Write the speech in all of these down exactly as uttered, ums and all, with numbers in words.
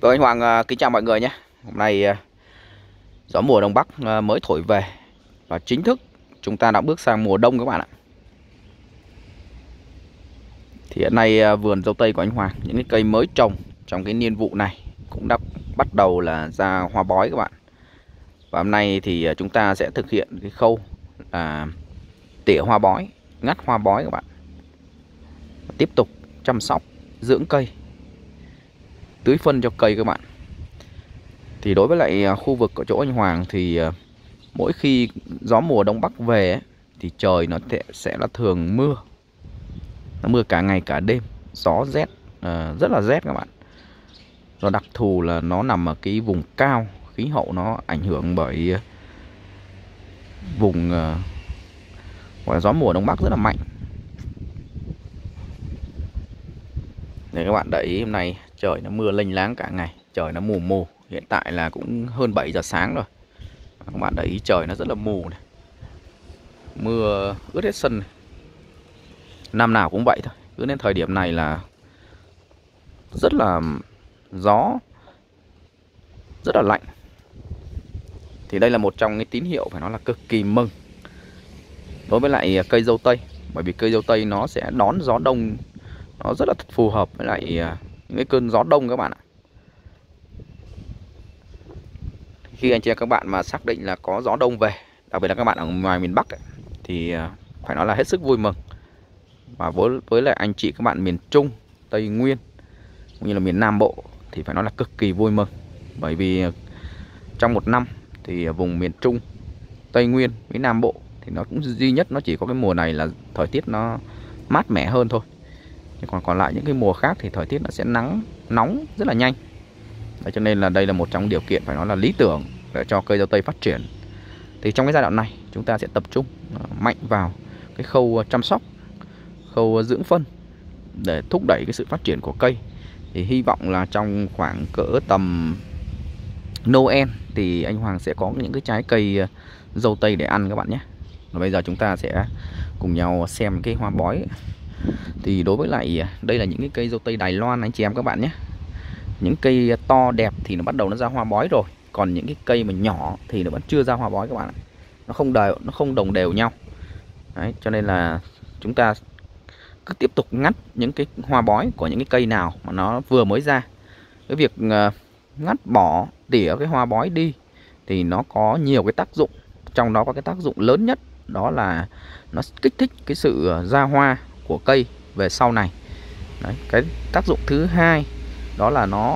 Vâng, anh Hoàng à, kính chào mọi người nhé. Hôm nay à, gió mùa Đông Bắc à, mới thổi về và chính thức chúng ta đã bước sang mùa đông các bạn ạ. Thì hiện nay à, vườn dâu tây của anh Hoàng, những cái cây mới trồng trong cái niên vụ này cũng đã bắt đầu là ra hoa bói các bạn. Và hôm nay thì à, chúng ta sẽ thực hiện cái khâu là tỉa hoa bói, ngắt hoa bói các bạn. Và tiếp tục chăm sóc, dưỡng cây, tưới phân cho cây các bạn. Thì đối với lại khu vực của chỗ anh Hoàng thì mỗi khi gió mùa Đông Bắc về ấy, thì trời nó sẽ là thường mưa. Nó mưa cả ngày cả đêm, gió rét, rất là rét các bạn. Do đặc thù là nó nằm ở cái vùng cao, khí hậu nó ảnh hưởng bởi vùng gọi là gió mùa Đông Bắc rất là mạnh. Để các bạn để ý, hôm nay trời nó mưa lênh láng cả ngày, trời nó mù mù. Hiện tại là cũng hơn bảy giờ sáng rồi. Các bạn để ý trời nó rất là mù này. Mưa ướt hết sân này. Năm nào cũng vậy thôi. Cứ đến thời điểm này là rất là gió, rất là lạnh. Thì đây là một trong cái tín hiệu phải nói là cực kỳ mừng đối với lại cây dâu tây. Bởi vì cây dâu tây nó sẽ đón gió đông, nó rất là phù hợp với lại những cái cơn gió đông các bạn ạ. Khi anh chị em các bạn mà xác định là có gió đông về, đặc biệt là các bạn ở ngoài miền Bắc ấy, thì phải nói là hết sức vui mừng. Và với, với lại anh chị các bạn miền Trung, Tây Nguyên cũng như là miền Nam Bộ thì phải nói là cực kỳ vui mừng. Bởi vì trong một năm thì vùng miền Trung, Tây Nguyên với Nam Bộ thì nó cũng duy nhất nó chỉ có cái mùa này là thời tiết nó mát mẻ hơn thôi. Còn còn lại những cái mùa khác thì thời tiết nó sẽ nắng nóng rất là nhanh. Đấy, cho nên là đây là một trong điều kiện phải nói là lý tưởng để cho cây dâu tây phát triển. Thì trong cái giai đoạn này chúng ta sẽ tập trung mạnh vào cái khâu chăm sóc, khâu dưỡng phân để thúc đẩy cái sự phát triển của cây. Thì hy vọng là trong khoảng cỡ tầm Noel thì anh Hoàng sẽ có những cái trái cây dâu tây để ăn các bạn nhé. Và bây giờ chúng ta sẽ cùng nhau xem cái hoa bói. Thì đối với lại đây là những cái cây dâu tây Đài Loan anh chị em các bạn nhé. Những cây to đẹp thì nó bắt đầu nó ra hoa bói rồi. Còn những cái cây mà nhỏ thì nó vẫn chưa ra hoa bói các bạn ạ. Nó không đều, nó không đồng đều nhau. Đấy, cho nên là chúng ta cứ tiếp tục ngắt những cái hoa bói của những cái cây nào mà nó vừa mới ra. Cái việc ngắt bỏ tỉa cái hoa bói đi thì nó có nhiều cái tác dụng. Trong đó có cái tác dụng lớn nhất đó là nó kích thích cái sự ra hoa của cây về sau này. Đấy, cái tác dụng thứ hai đó là nó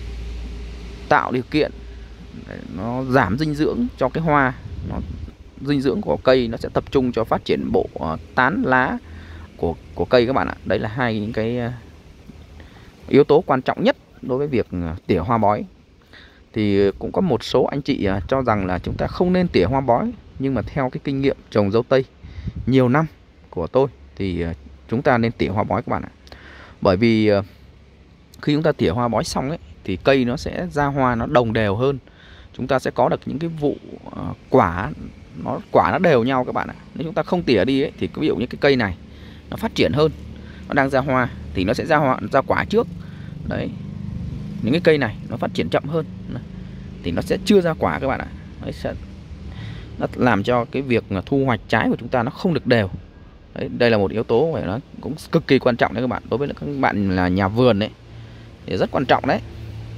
tạo điều kiện, nó giảm dinh dưỡng cho cái hoa, nó, dinh dưỡng của cây nó sẽ tập trung cho phát triển bộ uh, tán lá của của cây các bạn ạ. Đấy là hai những cái uh, yếu tố quan trọng nhất đối với việc uh, tỉa hoa bói. Thì cũng có một số anh chị uh, cho rằng là chúng ta không nên tỉa hoa bói, nhưng mà theo cái kinh nghiệm trồng dâu tây nhiều năm của tôi thì uh, chúng ta nên tỉa hoa bói các bạn ạ. Bởi vì uh, khi chúng ta tỉa hoa bói xong ấy thì cây nó sẽ ra hoa nó đồng đều hơn. Chúng ta sẽ có được những cái vụ uh, quả nó quả nó đều nhau các bạn ạ. Nếu chúng ta không tỉa đi ấy, thì ví dụ như cái cây này nó phát triển hơn, nó đang ra hoa thì nó sẽ ra hoa ra quả trước. Đấy. Những cái cây này nó phát triển chậm hơn thì nó sẽ chưa ra quả các bạn ạ. Đấy, sẽ nó làm cho cái việc thu hoạch trái của chúng ta nó không được đều. Đấy, đây là một yếu tố phải nó cũng cực kỳ quan trọng đấy các bạn. Đối với các bạn là nhà vườn đấy thì rất quan trọng đấy.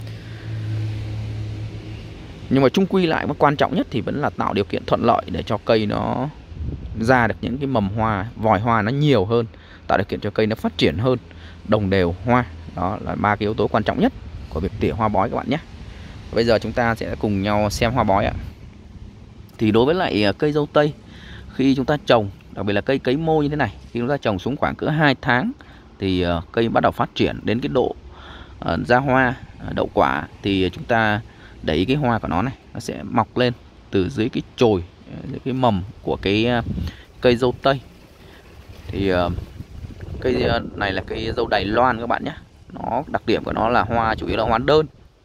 Nhưng mà chung quy lại mà quan trọng nhất thì vẫn là tạo điều kiện thuận lợi để cho cây nó ra được những cái mầm hoa, vòi hoa nó nhiều hơn, tạo điều kiện cho cây nó phát triển hơn, đồng đều hoa. Đó là ba cái yếu tố quan trọng nhất của việc tỉa hoa bói các bạn nhé. Bây giờ chúng ta sẽ cùng nhau xem hoa bói ạ. Thì đối với lại cây dâu tây, khi chúng ta trồng, đặc biệt là cây cấy mô như thế này, khi chúng ta trồng xuống khoảng cỡ hai tháng thì cây bắt đầu phát triển đến cái độ uh, ra hoa, uh, đậu quả, thì chúng ta để ý cái hoa của nó này, nó sẽ mọc lên từ dưới cái chồi, dưới cái mầm của cái uh, cây dâu tây. Thì uh, cây uh, này là cây dâu Đài Loan các bạn nhé. Nó đặc điểm của nó là hoa chủ yếu là hoa đơn.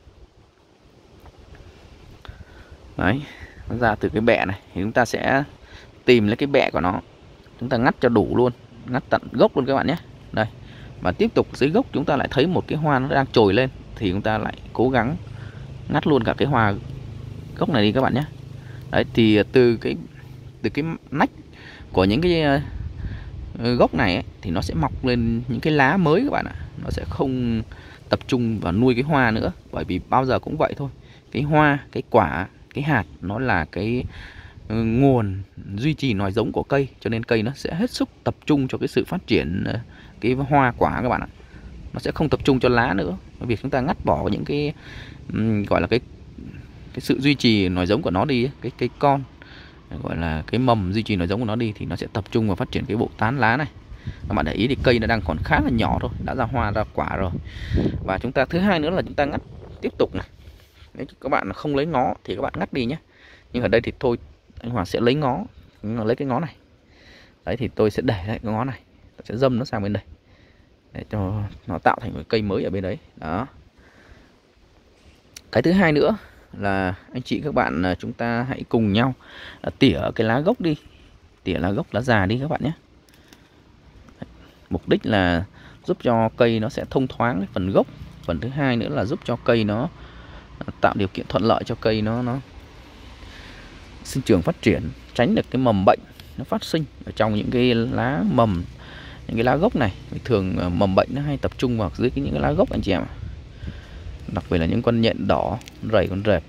Đấy, nó ra từ cái bẹ này thì chúng ta sẽ tìm lấy cái bẹ của nó, chúng ta ngắt cho đủ luôn, ngắt tận gốc luôn các bạn nhé. Đây, và tiếp tục dưới gốc chúng ta lại thấy một cái hoa nó đang trồi lên. thì chúng ta lại cố gắng ngắt luôn cả cái hoa gốc này đi các bạn nhé. Đấy, thì từ cái từ cái nách của những cái gốc này ấy, thì nó sẽ mọc lên những cái lá mới các bạn ạ. Nó sẽ không tập trung vào nuôi cái hoa nữa, bởi vì bao giờ cũng vậy thôi. Cái hoa, cái quả, cái hạt nó là cái nguồn duy trì nòi giống của cây, cho nên cây nó sẽ hết sức tập trung cho cái sự phát triển cái hoa quả các bạn ạ. Nó sẽ không tập trung cho lá nữa. Việc chúng ta ngắt bỏ những cái um, gọi là cái cái sự duy trì nòi giống của nó đi, cái cây con gọi là cái mầm duy trì nòi giống của nó đi, thì nó sẽ tập trung vào phát triển cái bộ tán lá này. Các bạn để ý thì cây nó đang còn khá là nhỏ thôi, đã ra hoa ra quả rồi. Và chúng ta thứ hai nữa là chúng ta ngắt tiếp tục này. Nếu các bạn không lấy ngó thì các bạn ngắt đi nhé. Nhưng ở đây thì thôi anh Hoàng sẽ lấy ngó, lấy cái ngó này. Đấy thì tôi sẽ để lại cái ngó này, tôi sẽ dâm nó sang bên đây để cho nó tạo thành một cây mới ở bên đấy. Đó. Cái thứ hai nữa là anh chị các bạn chúng ta hãy cùng nhau tỉa cái lá gốc đi, tỉa lá gốc lá già đi các bạn nhé. Mục đích là giúp cho cây nó sẽ thông thoáng cái phần gốc. Phần thứ hai nữa là giúp cho cây nó tạo điều kiện thuận lợi cho cây nó nó sinh trưởng phát triển, tránh được cái mầm bệnh nó phát sinh ở trong những cái lá mầm, những cái lá gốc này. Thường mầm bệnh nó hay tập trung vào dưới cái những cái lá gốc anh chị em ạ. Đặc biệt là những con nhện đỏ, rầy, con rệp.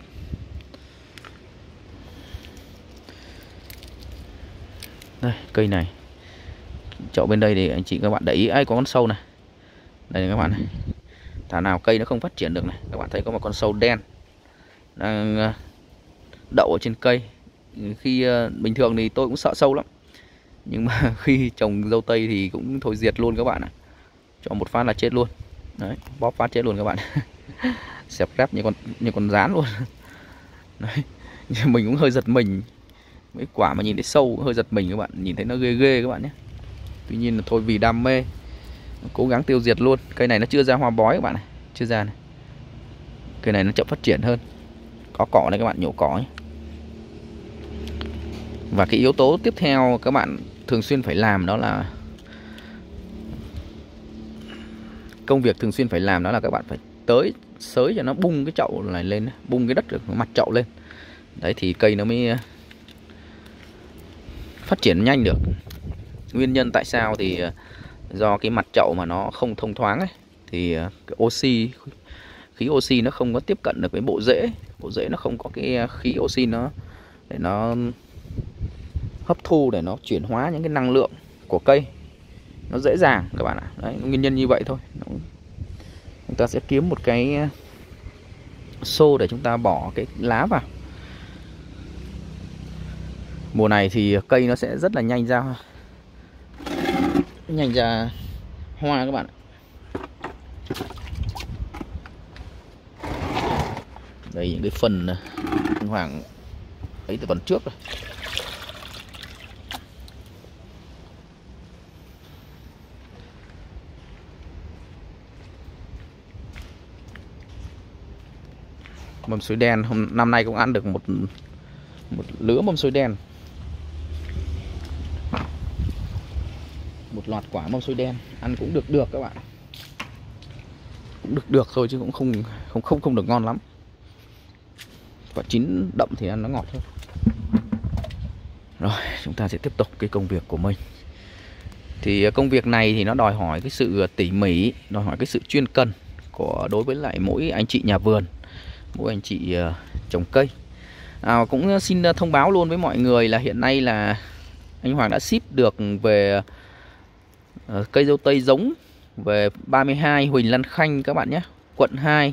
Đây, cây này chậu bên đây thì anh chị các bạn để ý, ai có con sâu này. Đây các bạn này. Thảo nào cây nó không phát triển được này. Các bạn thấy có một con sâu đen đang đậu ở trên cây. Khi bình thường thì tôi cũng sợ sâu lắm, nhưng mà khi trồng dâu tây thì cũng thôi diệt luôn các bạn ạ. Cho một phát là chết luôn. Đấy, bóp phát chết luôn các bạn. Xẹp rép như con như con rán luôn. Đấy, mình cũng hơi giật mình. Mấy quả mà nhìn thấy sâu cũng hơi giật mình các bạn, nhìn thấy nó ghê ghê các bạn nhé. Tuy nhiên là thôi vì đam mê cố gắng tiêu diệt luôn. Cây này nó chưa ra hoa bói các bạn này, chưa ra này. Cây này nó chậm phát triển hơn. Có cỏ này các bạn, nhổ cỏ nhé. Và cái yếu tố tiếp theo các bạn thường xuyên phải làm đó là công việc thường xuyên phải làm đó là các bạn phải tới xới cho nó bung cái chậu này lên, bung cái đất được mặt chậu lên. Đấy thì cây nó mới phát triển nhanh được. Nguyên nhân tại sao thì do cái mặt chậu mà nó không thông thoáng ấy, thì cái oxy, khí oxy nó không có tiếp cận được với bộ rễ. Bộ rễ nó không có cái khí oxy nó để nó hấp thu, để nó chuyển hóa những cái năng lượng của cây nó dễ dàng các bạn ạ. Đấy, nguyên nhân như vậy thôi. Chúng ta sẽ kiếm một cái xô để chúng ta bỏ cái lá vào. Mùa này thì cây nó sẽ rất là nhanh ra nhanh ra hoa các bạn ạ. Đây những cái phần Hoàng ấy từ phần trước rồi. Mâm xôi đen hôm năm nay cũng ăn được một một lứa mâm xôi đen, một loạt quả mâm xôi đen, ăn cũng được được các bạn, cũng được được thôi chứ cũng không không không không được ngon lắm. Quả chín đậm thì ăn nó ngọt hơn. Rồi chúng ta sẽ tiếp tục cái công việc của mình. Thì công việc này thì nó đòi hỏi cái sự tỉ mỉ, đòi hỏi cái sự chuyên cần của đối với lại mỗi anh chị nhà vườn, mỗi anh chị uh, trồng cây. À, cũng xin thông báo luôn với mọi người là hiện nay là anh Hoàng đã ship được về uh, cây dâu tây giống về ba mươi hai Huỳnh Lan Khanh các bạn nhé, quận hai,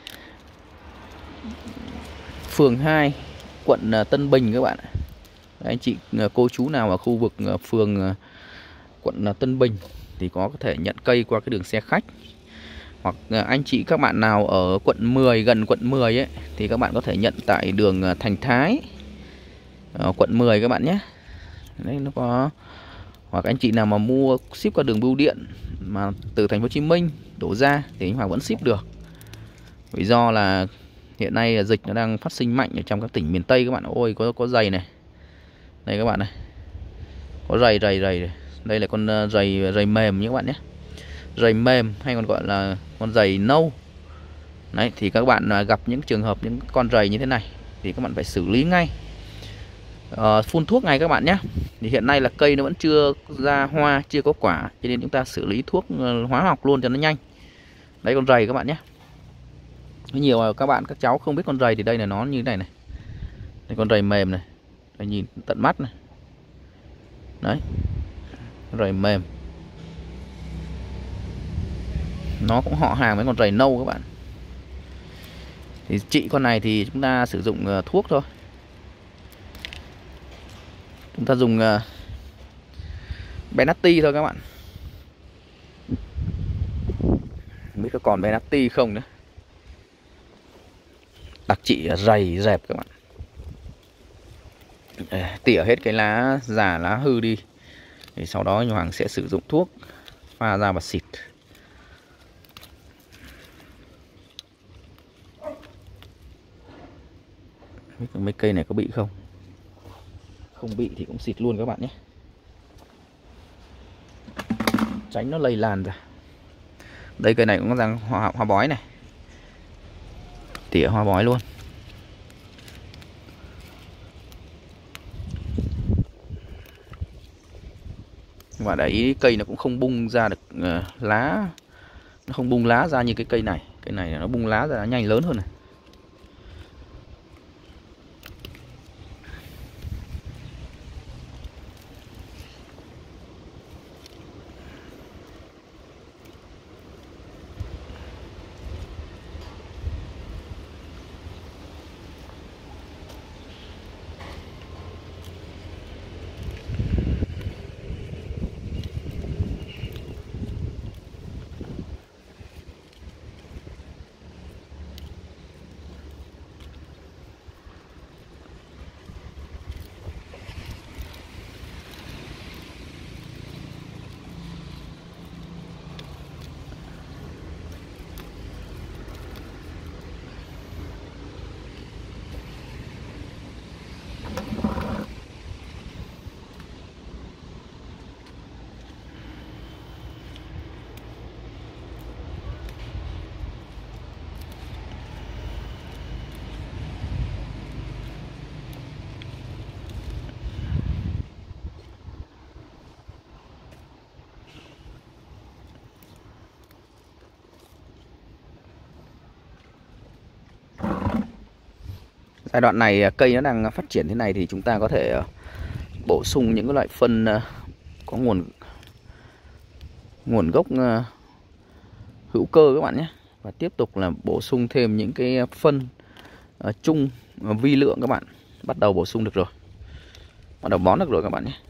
phường hai, quận uh, Tân Bình các bạn. Anh chị uh, cô chú nào ở khu vực uh, phường uh, quận uh, Tân Bình thì có thể nhận cây qua cái đường xe khách. Hoặc anh chị các bạn nào ở quận mười, gần quận mười ấy, thì các bạn có thể nhận tại đường Thành Thái, ở quận mười các bạn nhé. Đấy, nó có. Hoặc anh chị nào mà mua ship qua đường bưu điện mà từ thành phố Hồ Chí Minh đổ ra thì anh Hoàng vẫn ship được. Vì do là hiện nay dịch nó đang phát sinh mạnh ở trong các tỉnh miền Tây các bạn. Ôi có có dày này. Đây các bạn này. Có dày dày dày. Đây là con dày dày mềm nhé các bạn nhé. Dày mềm hay còn gọi là con dày nâu. Đấy, thì các bạn gặp những trường hợp những con rầy như thế này thì các bạn phải xử lý ngay, uh, phun thuốc ngay các bạn nhé. Thì hiện nay là cây nó vẫn chưa ra hoa, chưa có quả, cho nên chúng ta xử lý thuốc hóa học luôn cho nó nhanh. Đấy, con rầy các bạn nhé. Nhiều các bạn các cháu không biết con rầy thì đây là nó như thế này này. Đây, con rầy mềm này, đây, nhìn tận mắt này. Đấy, rầy mềm. Nó cũng họ hàng với con rầy nâu các bạn. Thì trị con này thì chúng ta sử dụng uh, thuốc thôi. Chúng ta dùng uh, Benatti thôi các bạn. Không biết có còn Benatti không nữa. Đặc trị rầy dẹp các bạn. Để tỉa hết cái lá già, lá hư đi. Thì sau đó Hoàng sẽ sử dụng thuốc pha ra và xịt. Mấy cây này có bị không? Không bị thì cũng xịt luôn các bạn nhé, tránh nó lây lan ra. Đây, cây này cũng có răng hoa, hoa bói này, tỉa hoa bói luôn. Và để ý cây nó cũng không bung ra được uh, lá, nó không bung lá ra như cái cây này. Cây này nó bung lá ra nhanh lớn hơn này. Giai đoạn này cây nó đang phát triển thế này thì chúng ta có thể bổ sung những cái loại phân có nguồn nguồn gốc hữu cơ các bạn nhé. Và tiếp tục là bổ sung thêm những cái phân chung vi lượng các bạn. Bắt đầu bổ sung được rồi, bắt đầu bón được rồi các bạn nhé.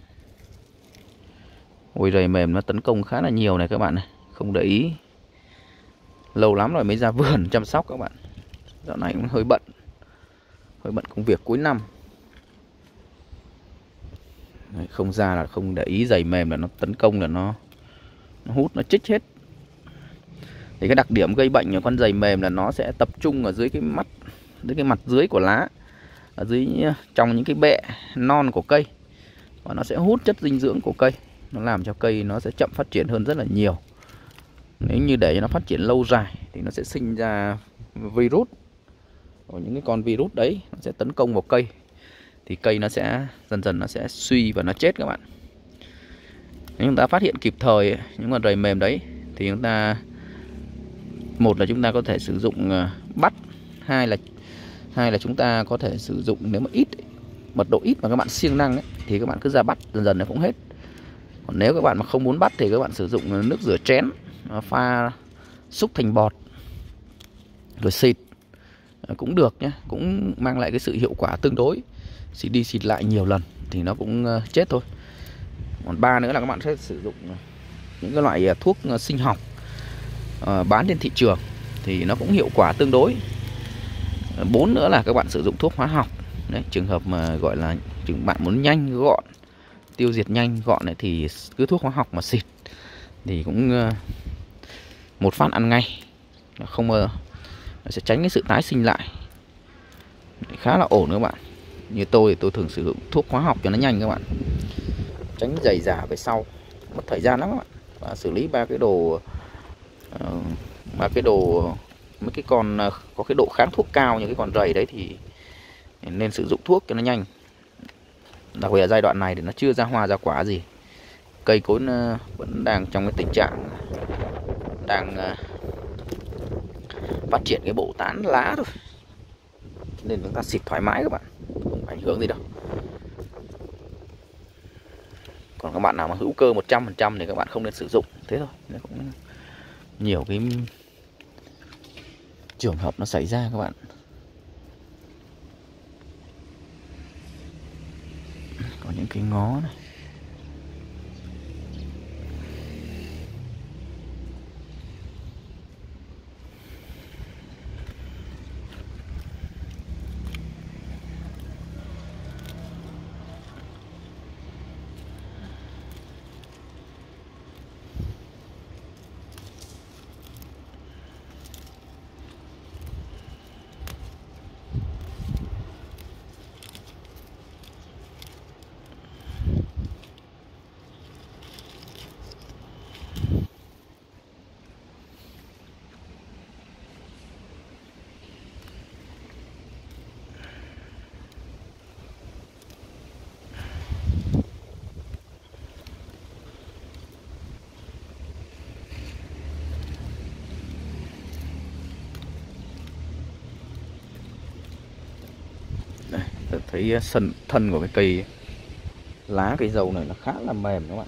Ôi, rầy mềm nó tấn công khá là nhiều này các bạn này, không để ý. Lâu lắm rồi mới ra vườn chăm sóc các bạn. Dạo này cũng hơi bận, hơi bận công việc cuối năm. Đấy, không ra là không để ý, rầy mềm là nó tấn công là nó, nó hút, nó chích hết. Thì cái đặc điểm gây bệnh của con rầy mềm là nó sẽ tập trung ở dưới cái mắt, dưới cái mặt dưới của lá, ở dưới trong những cái bẹ non của cây, và nó sẽ hút chất dinh dưỡng của cây, nó làm cho cây nó sẽ chậm phát triển hơn rất là nhiều. Nếu như để cho nó phát triển lâu dài thì nó sẽ sinh ra virus, và những cái con virus đấy nó sẽ tấn công vào cây, thì cây nó sẽ dần dần nó sẽ suy và nó chết các bạn. Nếu chúng ta phát hiện kịp thời những con rầy mềm đấy thì chúng ta, một là chúng ta có thể sử dụng bắt, hai là hai là chúng ta có thể sử dụng, nếu mà ít, mật độ ít mà các bạn siêng năng ấy, thì các bạn cứ ra bắt, dần dần nó cũng hết. Còn nếu các bạn mà không muốn bắt thì các bạn sử dụng nước rửa chén pha xúc thành bọt rồi xịt cũng được nhé, cũng mang lại cái sự hiệu quả tương đối. Xịt đi xịt lại nhiều lần thì nó cũng chết thôi. Còn ba nữa là các bạn sẽ sử dụng những cái loại thuốc sinh học bán trên thị trường thì nó cũng hiệu quả tương đối. Bốn nữa là các bạn sử dụng thuốc hóa học. Đấy, trường hợp mà gọi là trường bạn muốn nhanh gọn, tiêu diệt nhanh gọn này thì cứ thuốc hóa học mà xịt thì cũng một phát ăn ngay, không nó sẽ tránh cái sự tái sinh lại, khá là ổn các bạn. Như tôi thì tôi thường sử dụng thuốc hóa học cho nó nhanh các bạn, tránh dày dả về sau, mất thời gian lắm các bạn. Và xử lý ba cái đồ ba cái đồ mấy cái con có cái độ kháng thuốc cao như cái con rầy đấy thì nên sử dụng thuốc cho nó nhanh. Đặc biệt là giai đoạn này thì nó chưa ra hoa ra quả gì, cây cối nó vẫn đang trong cái tình trạng đang phát triển cái bộ tán lá thôi, nên chúng ta xịt thoải mái các bạn, không ảnh hưởng gì đâu. Còn các bạn nào mà hữu cơ một trăm phần trăm thì các bạn không nên sử dụng, thế thôi. Nó cũng nhiều cái trường hợp nó xảy ra các bạn. Có những cái ngó này. Đây, tôi thấy sân thân của cái cây lá cây dâu này nó khá là mềm các bạn.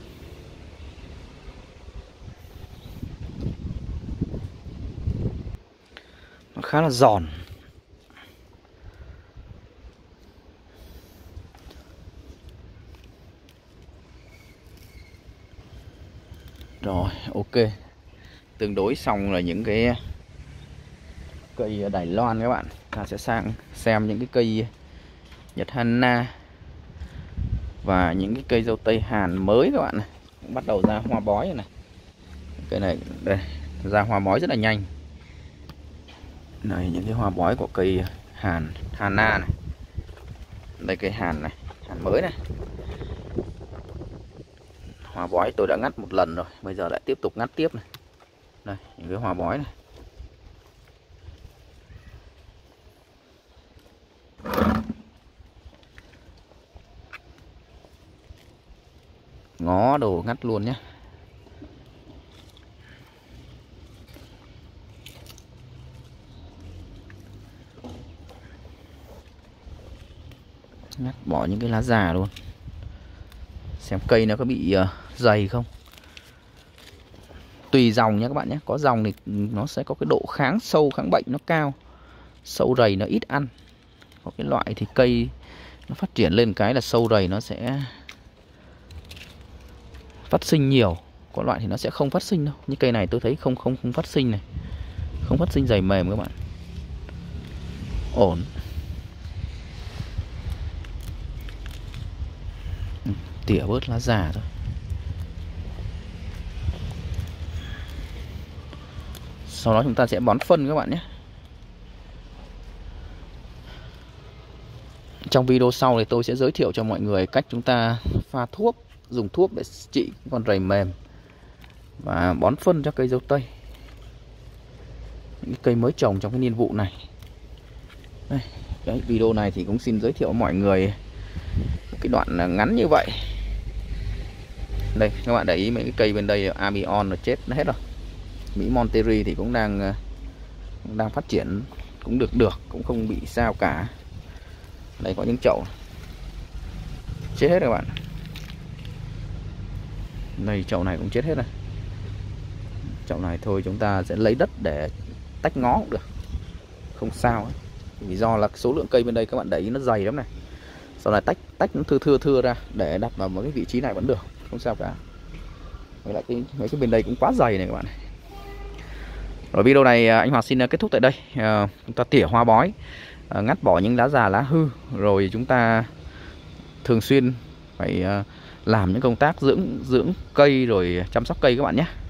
Nó khá là giòn. Rồi, ok. Tương đối xong là những cái cây Đài Loan các bạn. Ta sẽ sang xem những cái cây Nhật Hana và những cái cây dâu Tây Hàn mới các bạn này. Bắt đầu ra hoa bói rồi này. Cây này đây, ra hoa bói rất là nhanh. Đây những cái hoa bói của cây Hàn Hana này. Đây cây Hàn này, Hàn mới này. Hoa bói tôi đã ngắt một lần rồi, bây giờ lại tiếp tục ngắt tiếp này. Đây, những cái hoa bói này. Ngó đồ ngắt luôn nhé. Ngắt bỏ những cái lá già luôn. Xem cây nó có bị uh, dày không. Tùy dòng nhé các bạn nhé. Có dòng thì nó sẽ có cái độ kháng sâu kháng bệnh nó cao, sâu rầy nó ít ăn. Có cái loại thì cây nó phát triển lên cái là sâu rầy nó sẽ phát sinh nhiều. Có loại thì nó sẽ không phát sinh đâu. Như cây này tôi thấy không không không phát sinh này. Không phát sinh dày mềm các bạn. Ổn. Tỉa bớt lá già thôi. Sau đó chúng ta sẽ bón phân các bạn nhé. Trong video sau thì tôi sẽ giới thiệu cho mọi người cách chúng ta pha thuốc, dùng thuốc để trị con rầy mềm và bón phân cho cây dâu tây, những cây mới trồng trong cái niên vụ này. Đây, cái video này thì cũng xin giới thiệu mọi người cái đoạn ngắn như vậy. Đây các bạn để ý mấy cái cây bên đây Amion nó chết nó hết rồi. Mỹ Monterey thì cũng đang cũng đang phát triển cũng được được, cũng không bị sao cả. Đây có những chậu chết hết rồi các bạn. Đây chậu này cũng chết hết rồi. Chậu này thôi chúng ta sẽ lấy đất để tách ngó cũng được, không sao ấy. Vì do là số lượng cây bên đây các bạn để ý nó dày lắm này. Sau này tách tách nó thưa thưa thưa ra để đặt vào một cái vị trí này vẫn được, không sao cả. Với lại cái mấy cái bên đây cũng quá dày này các bạn này. Rồi video này anh Hòa xin kết thúc tại đây. À, chúng ta tỉa hoa bói, à, ngắt bỏ những lá già lá hư, rồi chúng ta thường xuyên phải à, làm những công tác dưỡng dưỡng cây rồi chăm sóc cây các bạn nhé.